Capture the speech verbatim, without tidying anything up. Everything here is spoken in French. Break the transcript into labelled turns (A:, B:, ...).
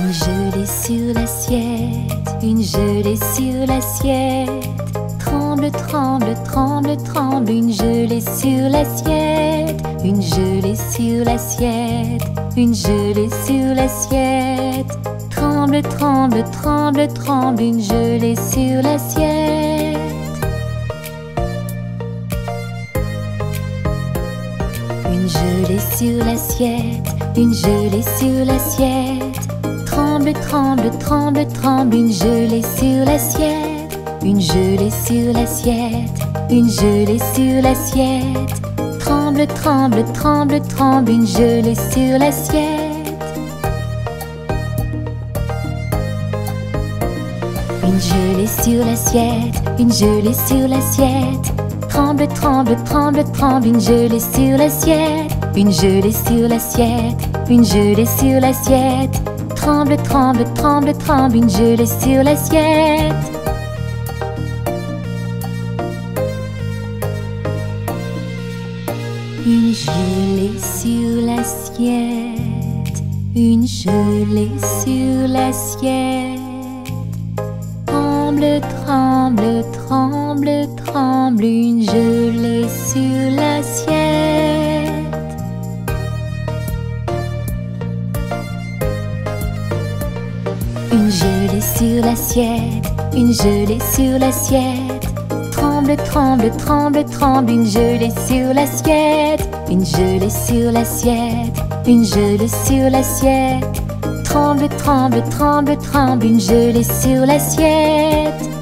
A: Une gelée sur l'assiette, une gelée sur l'assiette. Tremble, tremble, tremble, tremble, une gelée sur l'assiette. Une gelée sur l'assiette, une gelée sur l'assiette. Tremble, tremble, tremble, tremble, une gelée sur l'assiette. Une gelée sur l'assiette, une gelée sur l'assiette. Tremble, tremble, tremble, tremble, une gelée sur l'assiette. Une gelée sur l'assiette, une gelée sur l'assiette. Tremble, tremble, tremble, tremble, une gelée sur l'assiette. Une gelée sur l'assiette, une gelée sur l'assiette. Tremble, tremble, tremble, tremble, une gelée sur l'assiette. Une gelée sur l'assiette, une gelée sur l'assiette. Tremble, tremble, tremble, tremble, une gelée sur l'assiette. Une gelée sur l'assiette, une gelée sur l'assiette. Tremble, tremble, tremble, tremble, une gelée sur l'assiette. Une gelée sur l'assiette, une gelée sur l'assiette. Tremble, tremble, tremble, tremble, une gelée sur l'assiette. Une gelée sur l'assiette, une gelée sur l'assiette. Tremble, tremble, tremble, tremble, une gelée sur l'assiette.